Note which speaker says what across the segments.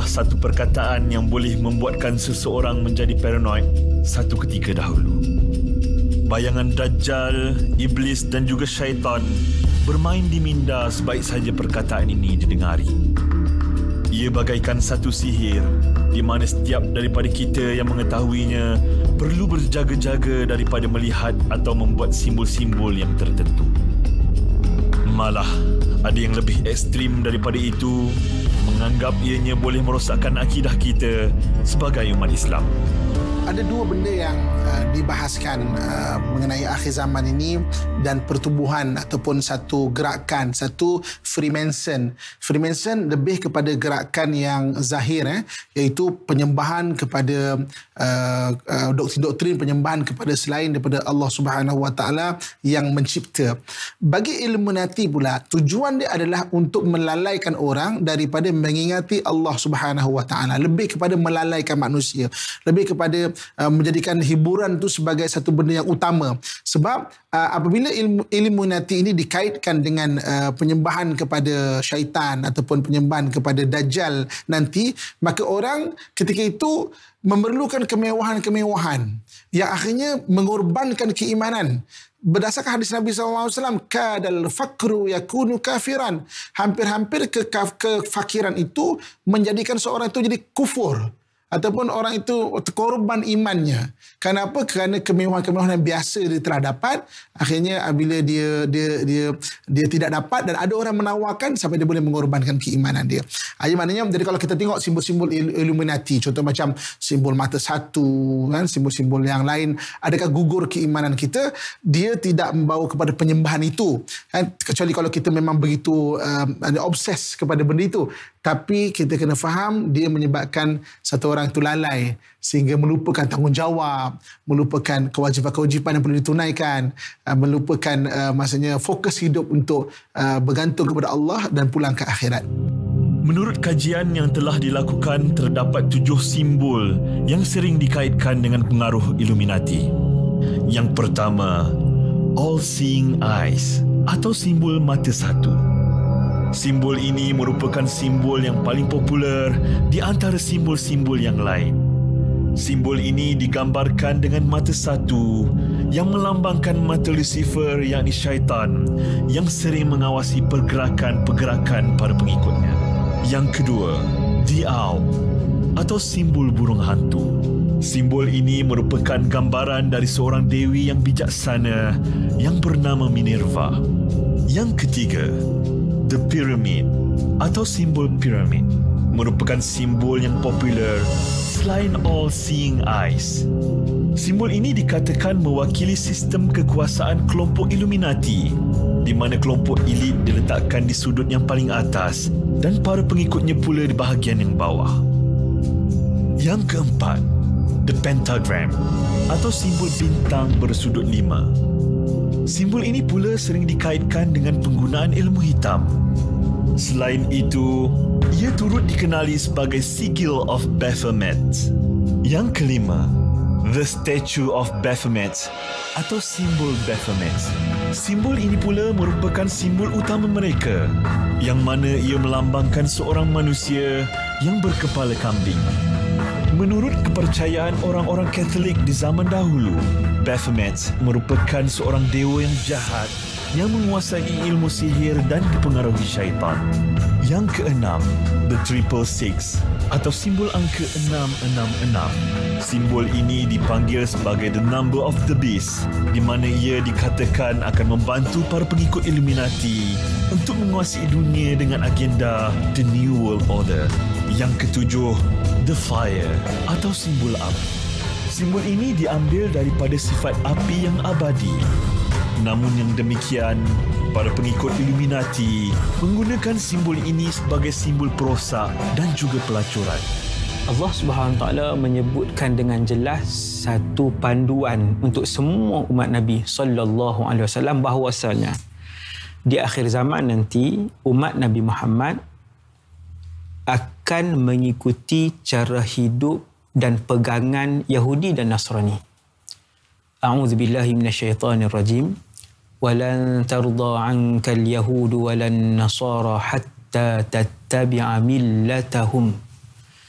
Speaker 1: satu perkataan yang boleh membuatkan seseorang menjadi paranoid satu ketika dahulu. Bayangan Dajjal, Iblis dan juga syaitan bermain di minda sebaik saja perkataan ini didengari. Ia bagaikan satu sihir di mana setiap daripada kita yang mengetahuinya perlu berjaga-jaga daripada melihat atau membuat simbol-simbol yang tertentu. Malah, ada yang lebih ekstrim daripada itu, menganggap ianya boleh merosakkan akidah kita sebagai umat Islam.
Speaker 2: Ada dua benda yang dibahaskan mengenai akhir zaman ini dan pertubuhan ataupun satu gerakan, satu Freemason. Freemason lebih kepada gerakan yang zahir, iaitu penyembahan kepada doktrin penyembahan kepada selain daripada Allah Subhanahu Wa Taala yang mencipta. Bagi Illuminati pula, tujuan dia adalah untuk melalaikan orang daripada mengingati Allah Subhanahu Wa Taala, lebih kepada melalaikan manusia, lebih kepada menjadikan hiburan itu sebagai satu benda yang utama. Sebab apabila Illuminati ini dikaitkan dengan penyembahan kepada syaitan ataupun penyembahan kepada Dajjal nanti, maka orang ketika itu memerlukan kemewahan-kemewahan yang akhirnya mengorbankan keimanan. Berdasarkan hadis Nabi SAW, kadal fakru yakunu kafiran. Hampir-hampir kefakiran itu menjadikan seorang itu jadi kufur, ataupun orang itu korban imannya. Kenapa? Kerana kemewahan-kemewahan yang biasa dia telah dapat, akhirnya bila dia tidak dapat dan ada orang menawarkan sampai dia boleh mengorbankan keimanan dia. Maknanya, jadi kalau kita tengok simbol-simbol Illuminati, contoh macam simbol mata satu, kan, simbol-simbol yang lain, adakah gugur keimanan kita? Dia tidak membawa kepada penyembahan itu, kan? Kecuali kalau kita memang begitu obses kepada benda itu. Tapi kita kena faham dia menyebabkan satu orang itu lalai sehingga melupakan tanggungjawab, melupakan kewajipan-kewajipan yang perlu ditunaikan, melupakan maksudnya fokus hidup untuk bergantung kepada Allah dan pulang ke akhirat.
Speaker 1: Menurut kajian yang telah dilakukan, terdapat 7 simbol yang sering dikaitkan dengan pengaruh Illuminati. Yang pertama, All-Seeing Eyes atau simbol mata satu. Simbol ini merupakan simbol yang paling popular di antara simbol-simbol yang lain. Simbol ini digambarkan dengan mata satu yang melambangkan mata Lucifer, yakni syaitan, yang sering mengawasi pergerakan-pergerakan para pengikutnya. Yang kedua, The Owl atau simbol burung hantu. Simbol ini merupakan gambaran dari seorang dewi yang bijaksana yang bernama Minerva. Yang ketiga, The Pyramid atau simbol piramid merupakan simbol yang popular selain All-Seeing Eyes. Simbol ini dikatakan mewakili sistem kekuasaan kelompok Illuminati, di mana kelompok elit diletakkan di sudut yang paling atas dan para pengikutnya pula di bahagian yang bawah. Yang keempat, The Pentagram atau simbol bintang bersudut 5. Simbol ini pula sering dikaitkan dengan penggunaan ilmu hitam. Selain itu, ia turut dikenali sebagai Sigil of Baphomet. Yang kelima, The Statue of Baphomet atau simbol Baphomet. Simbol ini pula merupakan simbol utama mereka, yang mana ia melambangkan seorang manusia yang berkepala kambing. Menurut kepercayaan orang-orang Katolik di zaman dahulu, Baphomet merupakan seorang dewa yang jahat yang menguasai ilmu sihir dan dipengaruhi syaitan. Yang keenam, The 666 atau simbol angka 666. Simbol ini dipanggil sebagai The Number of the Beast, di mana ia dikatakan akan membantu para pengikut Illuminati untuk menguasai dunia dengan agenda The New World Order. Yang ketujuh, The Fire atau simbol api. Simbol ini diambil daripada sifat api yang abadi. Namun yang demikian, para pengikut Illuminati menggunakan simbol ini sebagai simbol perosak dan juga pelacuran.
Speaker 3: Allah Subhanahu Wa Taala menyebutkan dengan jelas satu panduan untuk semua umat Nabi sallallahu alaihi wasallam bahawasanya di akhir zaman nanti umat Nabi Muhammad akan mengikuti cara hidup dan pegangan Yahudi dan Nasrani. A'udzubillahi minasyaitonir rajim. Walan tarda 'anka al-yahud walan nasara hatta tattabi'a millatahum.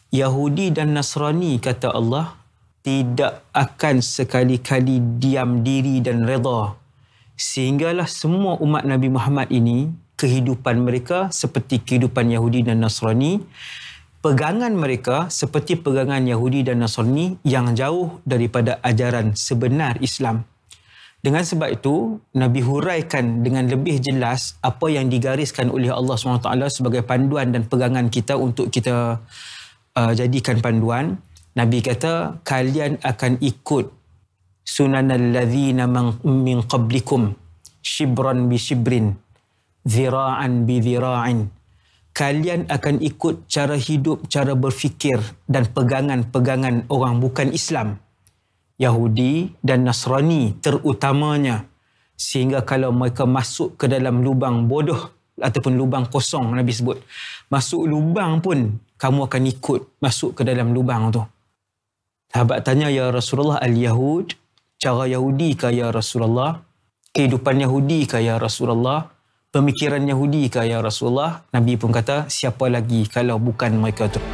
Speaker 3: Yahudi dan Nasrani, kata Allah, tidak akan sekali-kali diam diri dan redha sehinggalah semua umat Nabi Muhammad ini kehidupan mereka seperti kehidupan Yahudi dan Nasrani, pegangan mereka seperti pegangan Yahudi dan Nasrani yang jauh daripada ajaran sebenar Islam. Dengan sebab itu, Nabi huraikan dengan lebih jelas apa yang digariskan oleh Allah SWT sebagai panduan dan pegangan kita untuk kita jadikan panduan. Nabi kata, kalian akan ikut sunanal ladzina min qablikum shibran bi shibrin, zira'an bi zira'in. Kalian akan ikut cara hidup, cara berfikir dan pegangan-pegangan orang bukan Islam, Yahudi dan Nasrani terutamanya, sehingga kalau mereka masuk ke dalam lubang bodoh ataupun lubang kosong, Nabi sebut, masuk lubang pun kamu akan ikut masuk ke dalam lubang tu. Sahabat tanya, ya Rasulullah, al-Yahud, cara Yahudi kah ya Rasulullah? Kehidupan Yahudi kah ya Rasulullah? Pemikiran Yahudi kah ya Rasulullah? Nabi pun kata, siapa lagi kalau bukan mereka tu?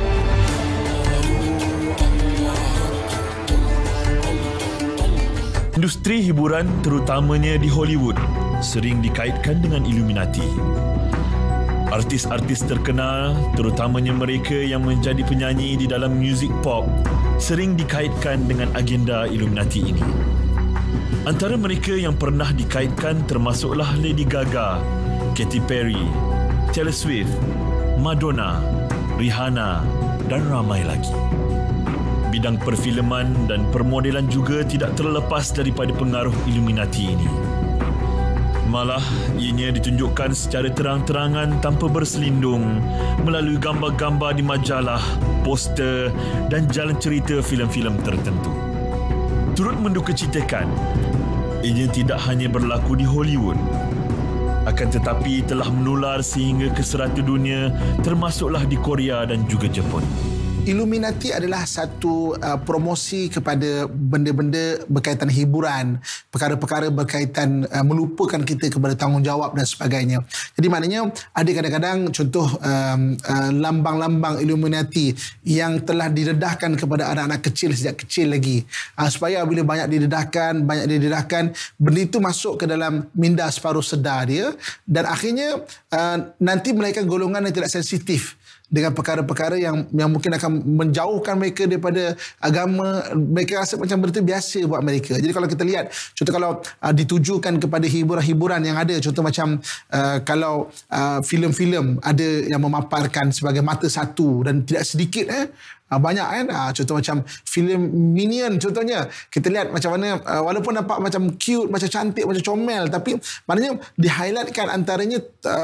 Speaker 1: Industri hiburan terutamanya di Hollywood sering dikaitkan dengan Illuminati. Artis-artis terkenal, terutamanya mereka yang menjadi penyanyi di dalam muzik pop, sering dikaitkan dengan agenda Illuminati ini. Antara mereka yang pernah dikaitkan termasuklah Lady Gaga, Katy Perry, Taylor Swift, Madonna, Rihanna dan ramai lagi. Bidang perfilman dan permodelan juga tidak terlepas daripada pengaruh Illuminati ini. Malah, ianya ditunjukkan secara terang-terangan tanpa berselindung melalui gambar-gambar di majalah, poster dan jalan cerita filem-filem tertentu. Turut mendukacitakan, ianya tidak hanya berlaku di Hollywood, akan tetapi telah menular sehingga ke serata dunia, termasuklah di Korea dan juga Jepun.
Speaker 2: Illuminati adalah satu promosi kepada benda-benda berkaitan hiburan, perkara-perkara berkaitan melupakan kita kepada tanggungjawab dan sebagainya. Jadi maknanya ada kadang-kadang contoh lambang-lambang Illuminati yang telah didedahkan kepada anak-anak kecil sejak kecil lagi. Supaya bila banyak didedahkan, benda itu masuk ke dalam minda separuh sedar dia dan akhirnya nanti melahirkan golongan yang tidak sensitif dengan perkara-perkara yang mungkin akan menjauhkan mereka daripada agama. Mereka rasa macam benda itu biasa buat mereka. Jadi kalau kita lihat, contoh kalau ditujukan kepada hiburan-hiburan yang ada, contoh macam kalau filem-filem ada yang memaparkan sebagai mata satu dan tidak sedikit banyak kan, contoh macam filem Minion contohnya, kita lihat macam mana walaupun nampak macam cute, macam cantik, macam comel, tapi maknanya di-highlightkan antaranya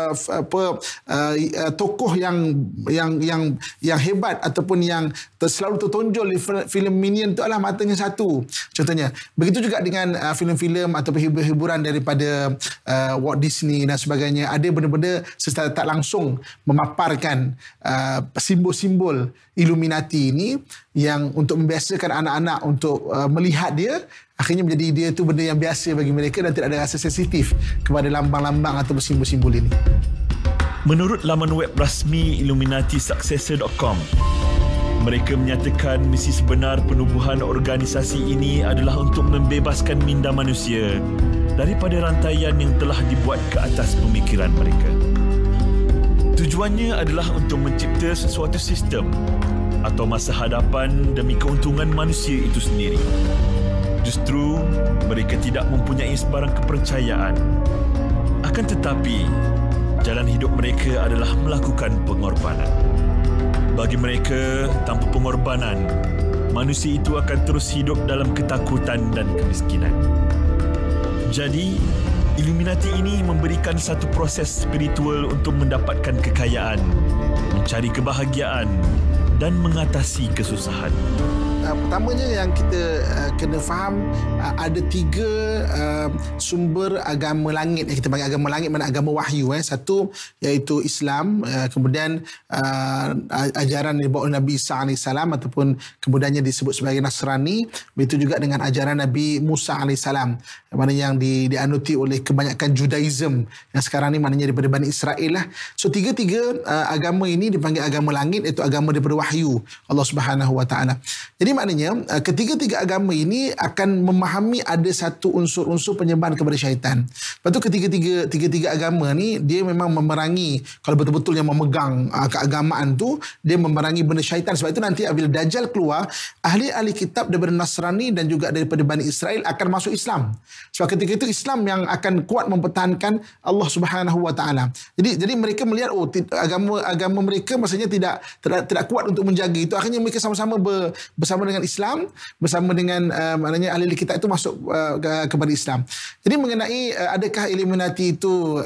Speaker 2: tokoh yang hebat ataupun yang selalu tertonjol di filem Minion tu adalah matanya satu contohnya. Begitu juga dengan filem-filem ataupun hiburan daripada Walt Disney dan sebagainya, ada benda-benda secara tak langsung memaparkan simbol-simbol Illuminati ini yang untuk membiasakan anak-anak untuk melihat dia, akhirnya menjadi dia tu benda yang biasa bagi mereka dan tidak ada rasa sensitif kepada lambang-lambang atau simbol-simbol ini.
Speaker 1: Menurut laman web rasmi illuminatisuccessor.com, mereka menyatakan misi sebenar penubuhan organisasi ini adalah untuk membebaskan minda manusia daripada rantaian yang telah dibuat ke atas pemikiran mereka. Tujuannya adalah untuk mencipta sesuatu sistem atau masa hadapan demi keuntungan manusia itu sendiri. Justru, mereka tidak mempunyai sebarang kepercayaan. Akan tetapi, jalan hidup mereka adalah melakukan pengorbanan. Bagi mereka, tanpa pengorbanan, manusia itu akan terus hidup dalam ketakutan dan kemiskinan. Jadi, Illuminati ini memberikan satu proses spiritual untuk mendapatkan kekayaan, mencari kebahagiaan dan mengatasi kesusahan.
Speaker 2: pertamanya yang kita kena faham, ada 3 sumber agama langit. Kita panggil agama langit mana agama wahyu. Satu iaitu Islam, kemudian ajaran yang dibawa oleh Nabi Isa AS ataupun kemudiannya disebut sebagai Nasrani. Begitu juga dengan ajaran Nabi Musa AS, mana yang dianuti oleh kebanyakan Judaism yang sekarang ni maknanya daripada Bani Israel lah. So 3 agama ini dipanggil agama langit, iaitu agama daripada wahyu Allah Subhanahu Wa Taala. Jadi maknanya ketiga-tiga agama ini akan memahami ada satu unsur-unsur penyembahan kepada syaitan. Lepas tu ketiga-tiga agama ni dia memang memerangi, kalau betul-betul yang memegang keagamaan tu, dia memerangi benda syaitan. Sebab itu nanti apabila Dajjal keluar, ahli-ahli kitab daripada Nasrani dan juga daripada Bani Israel akan masuk Islam. Sebab ketika itu Islam yang akan kuat mempertahankan Allah Subhanahu Wa Taala. Jadi mereka melihat agama mereka maksudnya tidak kuat untuk menjaga itu. Akhirnya mereka sama-sama bersama dengan Islam, bersama dengan maknanya ahli kitab itu masuk kepada Islam. Jadi mengenai adakah Illuminati itu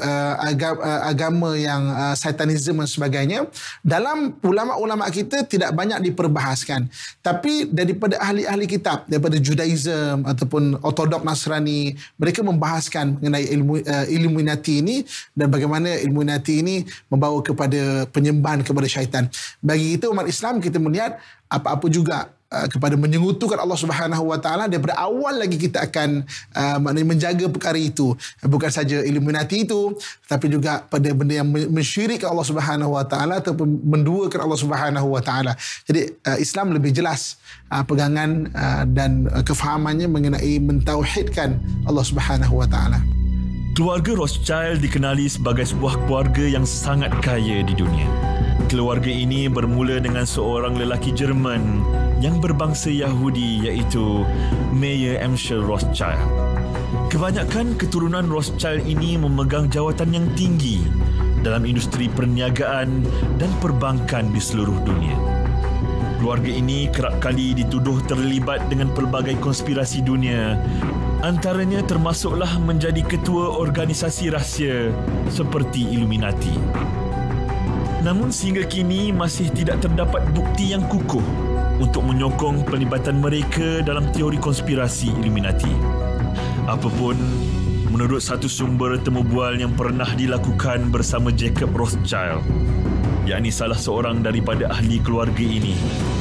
Speaker 2: agama yang satanism dan sebagainya, dalam ulama-ulama kita tidak banyak diperbahaskan. Tapi daripada ahli-ahli kitab, daripada Judaism ataupun Ortodok Nasrani, mereka membahaskan mengenai Illuminati ini dan bagaimana Illuminati ini membawa kepada penyembahan kepada syaitan. Bagi kita umat Islam, kita melihat apa-apa juga kepada menyengutukan Allah Subhanahu Wa Taala, daripada awal lagi kita akan maknanya menjaga perkara itu. Bukan saja Illuminati itu, tapi juga pada benda yang mensyirikkan Allah Subhanahu Wa Taala ataupun menduakan Allah Subhanahu Wa Taala. Jadi Islam lebih jelas pegangan dan kefahamannya mengenai mentauhidkan Allah Subhanahu Wa Taala.
Speaker 1: Keluarga Rothschild dikenali sebagai sebuah keluarga yang sangat kaya di dunia. Keluarga ini bermula dengan seorang lelaki Jerman yang berbangsa Yahudi, iaitu Mayer Amschel Rothschild. Kebanyakan keturunan Rothschild ini memegang jawatan yang tinggi dalam industri perniagaan dan perbankan di seluruh dunia. Keluarga ini kerap kali dituduh terlibat dengan pelbagai konspirasi dunia. Antaranya termasuklah menjadi ketua organisasi rahsia seperti Illuminati. Namun sehingga kini masih tidak terdapat bukti yang kukuh untuk menyokong pelibatan mereka dalam teori konspirasi Illuminati. Apapun, menurut satu sumber temu bual yang pernah dilakukan bersama Jacob Rothschild, yakni salah seorang daripada ahli keluarga ini,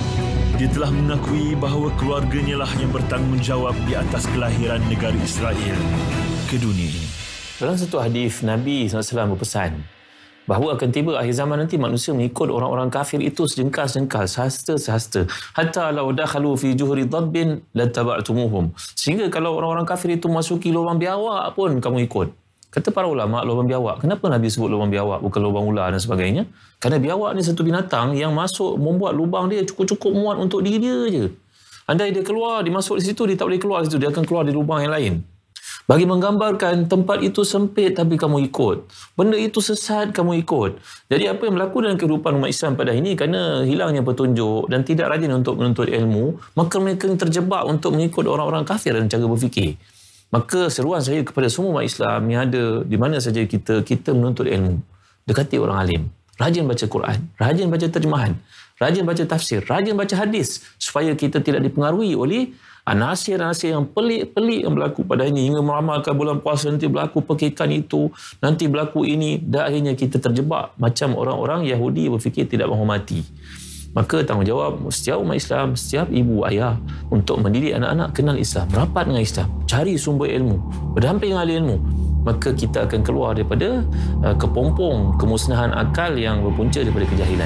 Speaker 1: dia telah mengakui bahawa keluarganya lah yang bertanggungjawab di atas kelahiran negara Israel ke dunia ini.
Speaker 4: Dalam satu hadis, Nabi SAW berpesan bahawa akan tiba akhir zaman nanti manusia mengikut orang-orang kafir itu sejengkal-jengkal, sehasta-sehasta. Hatta law dakhalu fi juhri dhabbin lattaba'tumuhum. Sehingga kalau orang-orang kafir itu masuki lubang biawak pun kamu ikut. Kata para ulama, lubang biawak. Kenapa Nabi sebut lubang biawak bukan lubang ular dan sebagainya? Kerana biawak ni satu binatang yang masuk membuat lubang dia cukup-cukup muat untuk diri dia je. Andai dia keluar, dia masuk di situ, dia tak boleh keluar di situ, dia akan keluar di lubang yang lain. Bagi menggambarkan tempat itu sempit tapi kamu ikut. Benda itu sesat, kamu ikut. Jadi apa yang berlaku dalam kehidupan umat Islam pada hari ini, kerana hilangnya petunjuk dan tidak rajin untuk menuntut ilmu, maka mereka terjebak untuk mengikut orang-orang kafir dan cara berfikir. Maka seruan saya kepada semua umat Islam yang ada di mana saja kita menuntut ilmu. Dekati orang alim. Rajin baca Quran, rajin baca terjemahan, rajin baca tafsir, rajin baca hadis, supaya kita tidak dipengaruhi oleh nasir-nasir yang pelik-pelik yang berlaku pada ini, hingga meramalkan bulan puasa nanti berlaku pekikan itu, nanti berlaku ini, dan akhirnya kita terjebak macam orang-orang Yahudi berfikir tidak menghormati. Maka tanggungjawab setiap umat Islam, setiap ibu ayah untuk mendidik anak-anak kenal Islam, rapat dengan Islam, cari sumber ilmu, berdamping dengan ahli ilmu. Maka kita akan keluar daripada kepompong kemusnahan akal yang berpunca daripada kejahilan.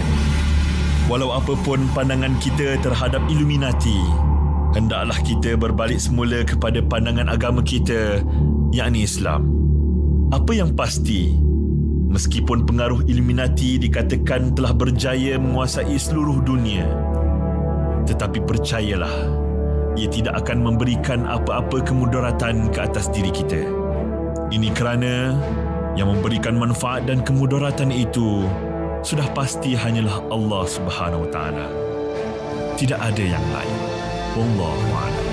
Speaker 1: Walau apapun pandangan kita terhadap Illuminati, hendaklah kita berbalik semula kepada pandangan agama kita, yakni Islam. Apa yang pasti, meskipun pengaruh Illuminati dikatakan telah berjaya menguasai seluruh dunia, tetapi percayalah, ia tidak akan memberikan apa-apa kemudaratan ke atas diri kita. Ini kerana yang memberikan manfaat dan kemudaratan itu sudah pasti hanyalah Allah Subhanahu Wa Taala. Tidak ada yang lain. Wallahu a'lam.